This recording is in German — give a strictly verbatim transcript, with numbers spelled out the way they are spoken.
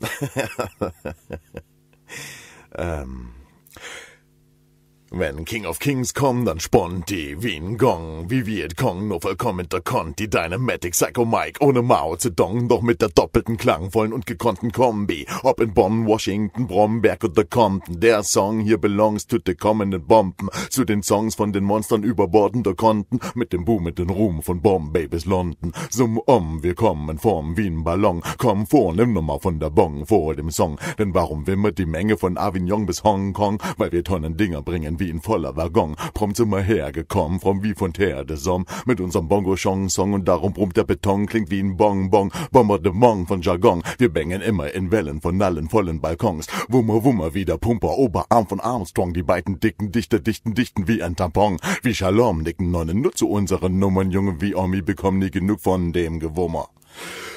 ähm... Wenn King of Kings kommt, dann sponnt die wie ein Gong, wie Vietcong, nur vollkommen der Conti, Dynamatic, Psycho Mike, ohne Mao Zedong, doch mit der doppelten, klangvollen und gekonnten Kombi. Ob in Bonn, Washington, Bromberg oder Compton, der Song hier belongs zu den kommenden Bomben, zu den Songs von den Monstern überbordender Konten, mit dem Boom, mit dem Ruhm von Bombay bis London. Summ um, wir kommen form wie ein Ballon, komm vor, nimm nochmal von der Bong vor dem Song, denn warum wimmert die Menge von Avignon bis Hongkong, weil wir Tonnen Dinger bringen wie in voller Waggon, prompt sind wir hergekommen, vom wie von Terre de Somme, mit unserem Bongo-Chong-Song und darum brummt der Beton, klingt wie ein Bonbon, Bombardement von Jargon, wir bängen immer in Wellen von allen vollen Balkons, Wummer, Wummer wie der Pumper, Oberarm von Armstrong, die beiden dicken Dichter dichten, dichten wie ein Tampon, wie Shalom nicken Nonnen, nur zu unseren Nummern, Junge wie Omi, bekommen nie genug von dem Gewummer.